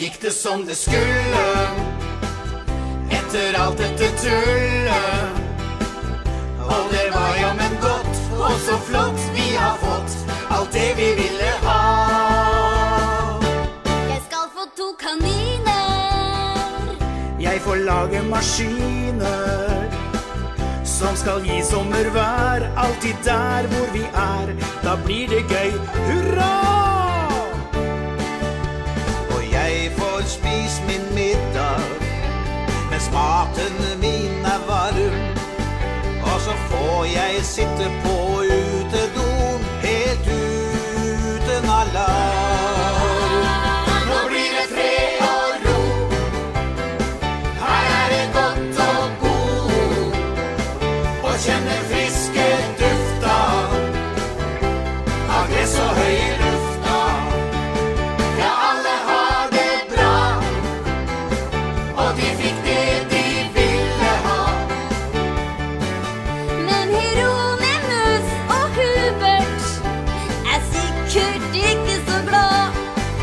gikk det som det skulle. Etter alt dette tullet. Og det var jammen godt, og så flott vi har fått alt det vi ville ha. Jeg skal få 2 kaniner. Jeg får lage maskiner som skal gi sommervær. Alltid der hvor vi er, da blir det gøy. Hurra! Og jeg får spise min middag mens maten min er varm. Og så får jeg sitte på utedoen helt uten alarm. Nå blir det fred og ro. Her er det godt å bo. Og kjenne friske dufta av gress og høy i lufta. Ja, alle har det bra, og de fikk det de ville ha. Men Hieronymus og Hubert er sikkert ikke så glad.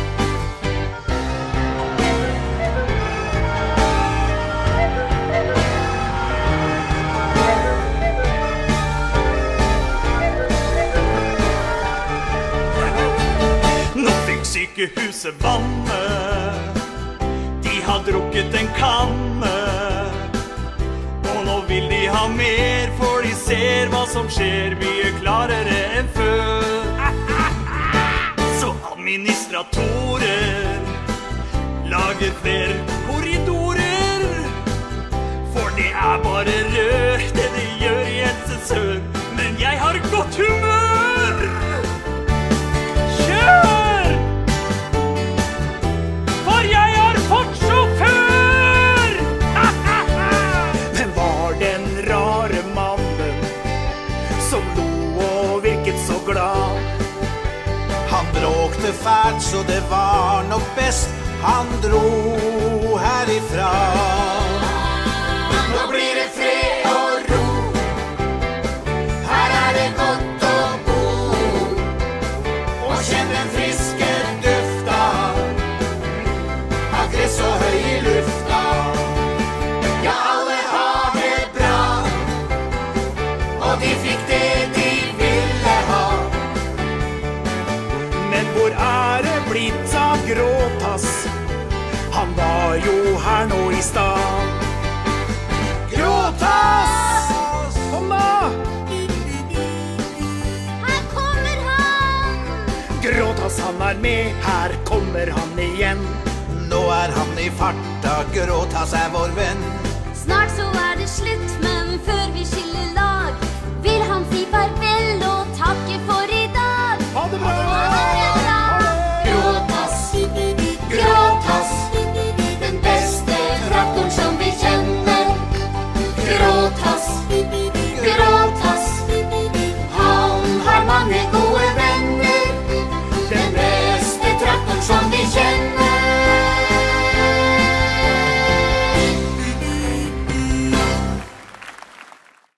Nå fikk sykehuset vannet. De har drukket en kanne. Og nå vil de ha mer, for de ser hva som skjer mye klarere enn før. Så administratorer lager flere korridorer. For det er bare rør, det de gjør i Helse Sør. Men jeg har godt humør! Kjør! For jeg har fått sjåfør! Hvem var den rare mannen som lo og virket så glad? Han bråkte fælt, så det var nok best han dro herifra. Nå blir det fred og ro. Her er det godt å bo. Og kjenn den friske dufta av gress og høy i lufta. Ja, alle har det bra, og de fikk det de ville ha. Men hvor er det blitt av Gråtass? Han var jo her nå i stad. Gråtass! Kom da! Her kommer han! Gråtass, han er med, her kommer han igjen. Nå er han i farta, Gråtass er vår venn. Snart så er det slutt med